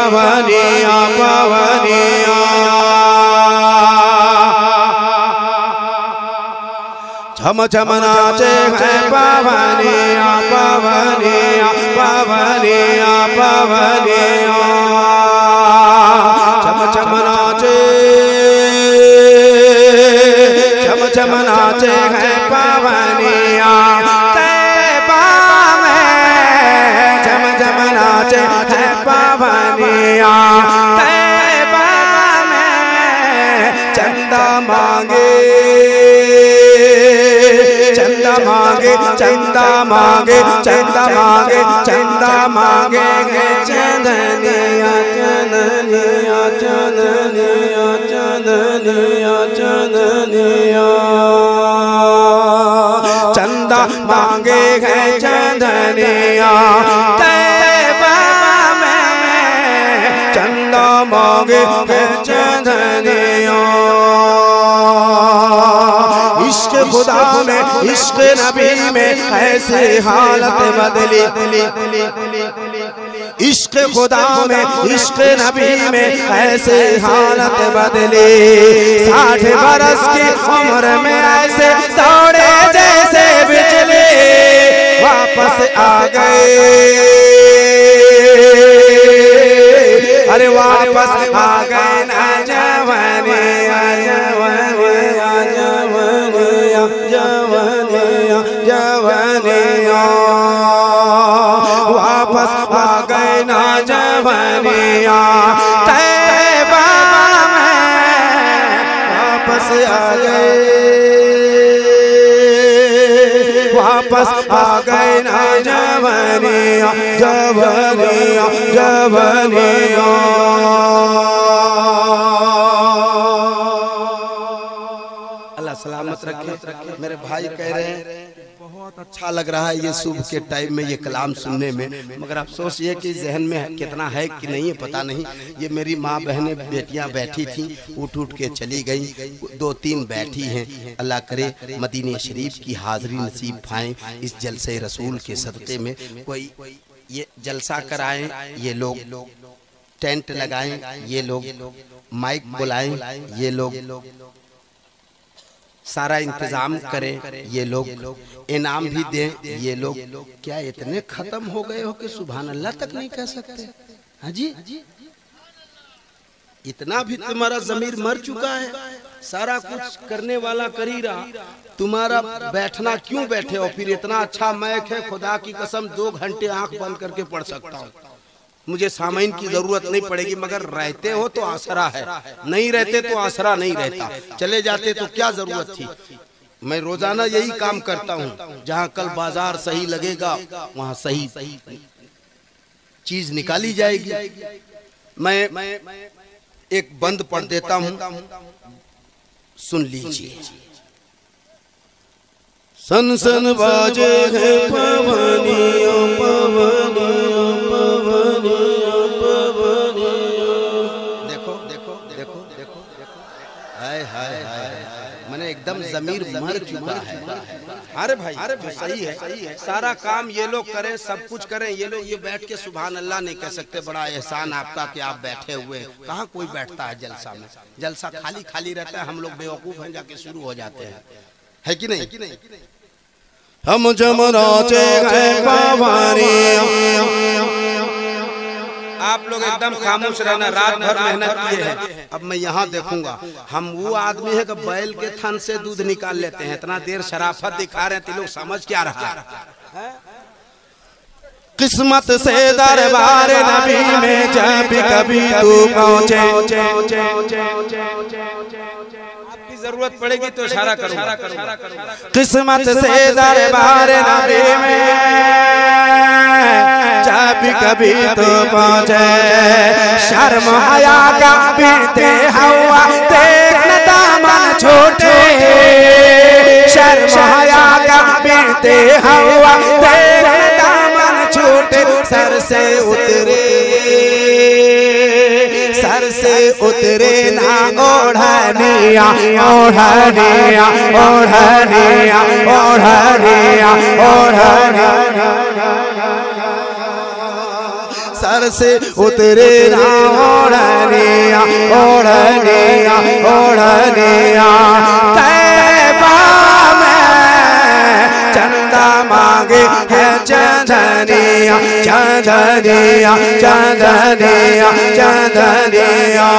पवनिया पवनिया झम झम नाचे हैं पवनिया पवनिया पवनिया पवनिया झम झम नाचे हैं पवनिया तैबा में झम झम नाचे हैं पवनिया तैबा में चंदा मांगे चंदा मांगे चंदा मांगे चंदा मांगे चंदा मांगे चंदनिया चंदनिया चंदनिया चंदनिया चंदनिया चंदा मांगे है चंदनिया तैबा में चंदा मांगे है चंदनिया इश्क खुदा में इश्क नबी में ऐसे हालत बदली इश्क खुदा में इश्क नबी में ऐसे हालत बदली 60 बरस की उम्र में ऐसे दौड़े जैसे बिजली वापस आ गए अरे वापस आ गए ना जवानिया जवानिया जवानिया जवानिया जवानिया वापस आ गए ना जवानिया तैबा में वापस आ गए वापस आ गए ना जवानिया जवानिया जवानिया अल्लाह सलामत रखे। मेरे भाई कह रहे हैं बहुत अच्छा लग रहा है ये सुबह के टाइम में ये कलाम सुनने में, मगर अफसोस ये कि जहन में कितना है कि नहीं है पता नहीं। ये मेरी माँ बहनें बेटियाँ बैठी थी, उठ उठ के चली गई, 2-3 बैठी हैं। अल्लाह करे मदीने शरीफ की हाज़री नसीब पाएं। इस जलसे रसूल के सदक़े में कोई ये जलसा कराएं, ये लोग टेंट लगाएं, ये लोग माइक बुलाएं, ये लोग सारा इंतजाम करें, ये लोग इनाम भी दें। ये लोग क्या इतने खत्म हो गए हो कि सुभान अल्लाह तक नहीं कह सकते? हाँ जी, इतना भी तुम्हारा ज़मीर मर चुका है। सारा कुछ करने वाला कर ही रहा, तुम्हारा बैठना क्यों बैठे हो? फिर इतना अच्छा मैक है, खुदा की कसम 2 घंटे आंख बंद करके पढ़ सकता हूँ। मुझे सामाइन की जरूरत नहीं पड़ेगी, मगर रहते हो तो आसरा है, नहीं रहते तो आसरा नहीं रहता। चले जाते तो क्या जरूरत थी? मैं रोजाना यही काम करता हूँ। जहाँ कल बाजार सही लगेगा वहाँ सही चीज निकाली जाएगी। मैं एक बंद पढ़ देता हूँ, सुन लीजिए। सन सन बाजे है पवनिया पवनिया पवनिया पवनिया। देखो देखो देखो देखो हाय हाय हाय, मैंने एकदम जमीर मर चुका है। अरे भाई सही है, सारा काम ये लोग करें, सब कुछ करें, ये लोग ये बैठ के सुभान अल्लाह नहीं कह सकते। बड़ा एहसान आपका कि आप बैठे हुए। कहाँ कोई बैठता है जलसा में? जलसा खाली खाली रहता है, हम लोग बेवकूफ हैं, जाके शुरू हो जाते हैं, है कि नहीं? हम जमराचे गए पवनिया। आप लोग एकदम खामोश रहना, रात भर मेहनत किए हैं। अब मैं यहाँ देखूंगा, हम वो आदमी है कि बैल के थन से दूध निकाल लेते हैं। इतना देर शराफत दिखा रहे हैं, लोग समझ क्या रहा है? किस्मत से दरबार नबी में जब कभी तू पहुँचे, आपकी जरूरत पड़ेगी तो इशारा करूंगा। किस्मत से दरबार नबी में जब कभी तो पहुँचे, शर्म हया का पीते हवा देखना दामन छोटे, शर्म हया का पीते हवा देखना दामन छोटे। सर से उतरे ना ओढ़निया ओढ़निया ओढ़निया ओढ़निया ओढ़निया। सर से उतरे ना ओढ़निया ओढ़निया ओढ़निया। तैबा में चंदा मांगे है चंदनिया चंदनिया चंदनिया चंदनिया।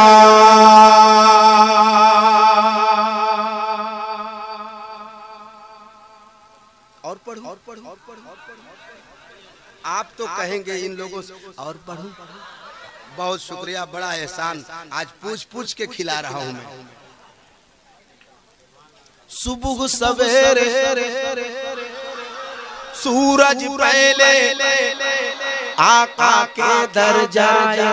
और पढ़ो और पढ़ो और पढ़ो। आप तो कहेंगे इन लोगों से और पढ़ो। बहुत शुक्रिया, बड़ा एहसान, आज पूछ पूछ के खिला रहा हूं मैं। सुबह सवेरे सूरज पहले आका के दर जाए।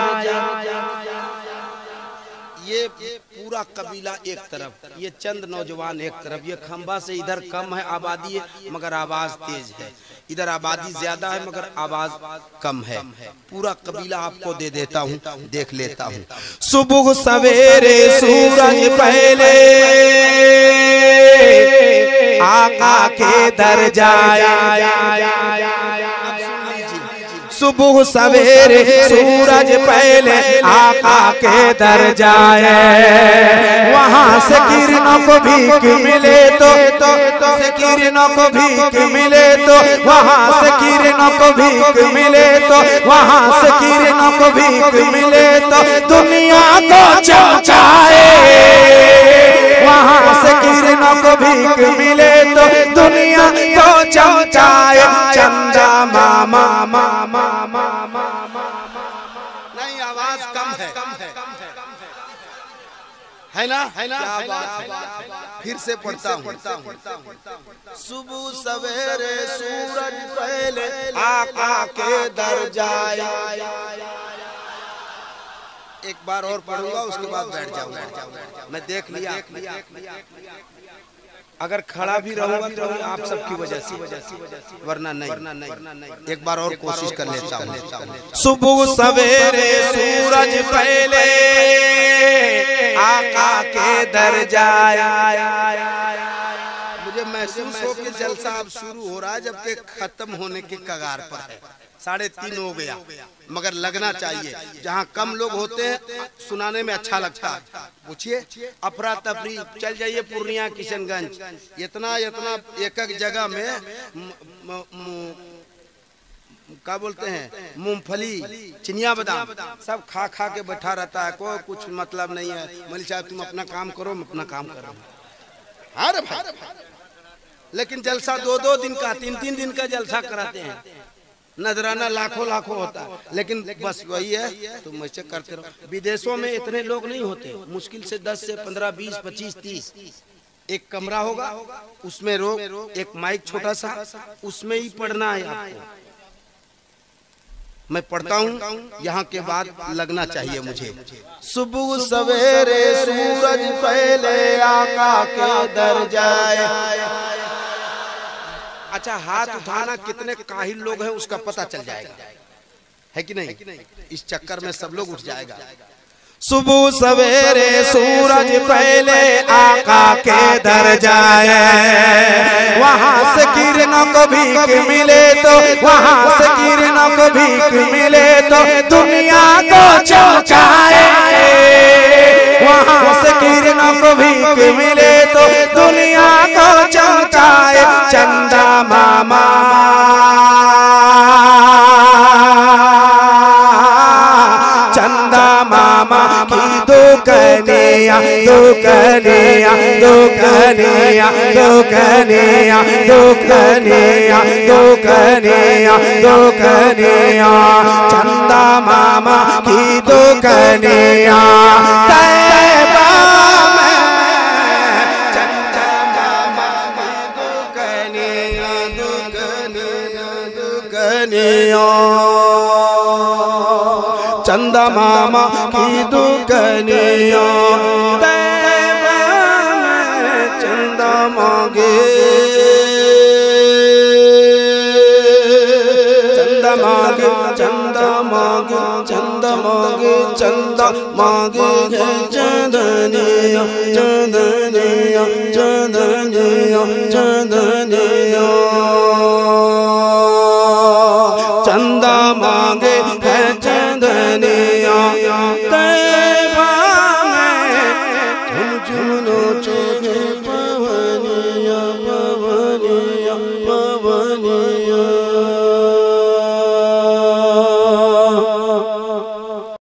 ये पूरा कबीला एक तरफ, ये चंद नौजवान एक तरफ। ये खंबा से इधर कम है आबादी है मगर आवाज तेज है, इधर आबादी ज्यादा है मगर आवाज कम है। पूरा कबीला आपको दे देता हूँ, देख लेता हूँ। सुबह सवेरे सूरज पहले आका के दर जाए। सुबह सवेरे सूरज पहले आका के दर जाए। वहाँ से किरणों को भीख मिले तो किरणों को भीख मिले तो वहाँ से किरणों को भीख मिले तो वहाँ से किरणों को भीख मिले तो दुनिया को चमकाए। वहाँ से किरणों को भीख मिले तो दुनिया को चमकाए। चंदा मामा नहीं, आवाज कम है ना, क्या बात है। फिर से पढ़ता हूँ। सुबह सवेरे सूरज पहले आका के दर जाए। एक बार और पढ़ूंगा उसके बाद बैठ जाऊंगा। मैं देख लिया, अगर खड़ा भी रहूंगा तो आप सबकी वजह से, वरना नहीं। एक बार और कोशिश कर लेता हूँ। सुबह सवेरे सूरज पहले आका के दर जाए। मुझे महसूस हो कि जलसा अब शुरू हो रहा है जबकि खत्म होने के कगार पर है। 3:30 हो गया मगर लगना चाहिए। जहाँ कम लोग होते हैं सुनाने में अच्छा लगता है। पूछिए, अफरा तफरी चल जाइए पूर्णिया किशनगंज, इतना एक एक जगह में क्या बोलते हैं मूंगफली चिनिया बादाम सब खा खा के बैठा रहता है। कोई कुछ मतलब नहीं है। मौलवी साहब तुम अपना काम करो, मैं अपना काम करो। अरे भाई, लेकिन जलसा 2-2 दिन का 3-3 दिन का जलसा कराते हैं। नजराना लाखों लाखों होता है, लेकिन बस वही है तुम ऐसे करते रहो। विदेशों में इतने लोग नहीं होते, मुश्किल से 10 से 15, 20, 25, 30 एक कमरा होगा, उसमें एक माइक छोटा सा, उसमें ही पढ़ना है आपको। मैं पढ़ता हूँ, यहाँ के बाद लगना चाहिए मुझे। सुबह सवेरे सूरज पहले आका के दर जाए। अच्छा, हाथ उठाना कितने काहिल लोग हैं उसका पता चल जाएगा, है कि नहीं? इस चक्कर में सब लोग उठ जाएगा। सुबह सवेरे सूरज पहले आका के दर जाए। वहाँ से किरणों को भीख मिले तो वहाँ से किरणों को भीख मिले तो दुनिया को चमकाए। वहाँ से किरणों को भीख मिले तो दुनिया को चमकाए। चंदा मामा की दुकनिया दुकनिया दुकनिया दुकनिया दुकनिया दुकनिया दुकनिया। चंदा मामा की दुकनिया तैबा में। चंदा मामा की दुकनिया दुकनिया दुकनिया। चंदा मामा की दुकनिया तैबा में चंदा मांगे। चंदा मांगे चंदा मांगे चंदा मांगे चंदा मांगे है चंदनिया चंदनिया चंदनिया चंदनिया।